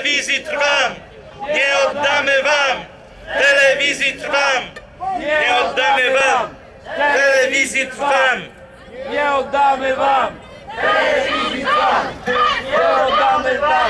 telewizji trwam, nie oddamy wam, telewizji trwam, nie oddamy wam, telewizji trwam, Nie oddamy wam! Telewizji trwam! Nie oddamy wam!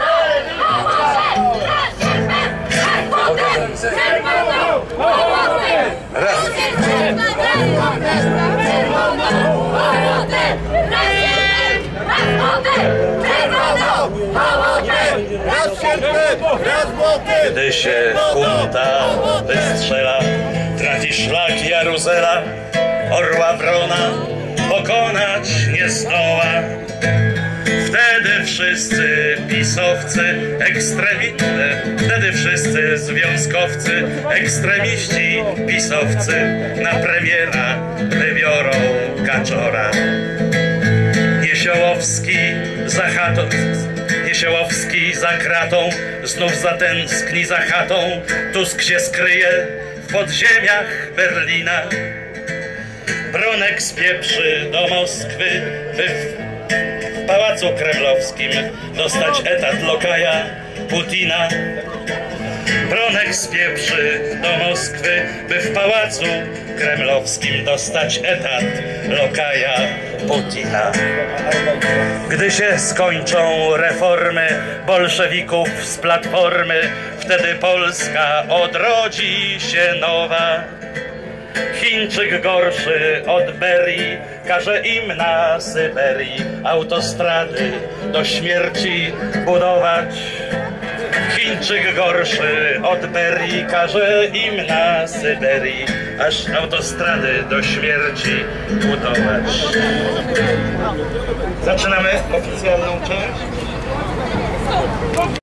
Gdy się hunta wystrzela, traci szlak Jaruzela, orła wrona pokonać nie zdoła. Wtedy wszyscy pisowcy, wtedy wszyscy związkowcy, ekstremiści, pisowcy na premiera wybiorą Kaczora. Niesiołowski za kratą znów zatęskni za chatą. Tusk się skryje w podziemiach Berlina. Bronek spieprzy do Moskwy, by w Pałacu Kremlowskim dostać etat lokaja Putina. Bronek spieprzy do Moskwy, by w Pałacu Kremlowskim dostać etat lokaja Putina. Gdy się skończą reformy bolszewików z Platformy, wtedy Polska odrodzi się nowa. Chińczyk gorszy od Berii każe im na Syberii autostrady do śmierci budować. Chińczyk gorszy od Berii każe im na Syberii aż autostrady do śmierci budować. Zaczynamy oficjalną część.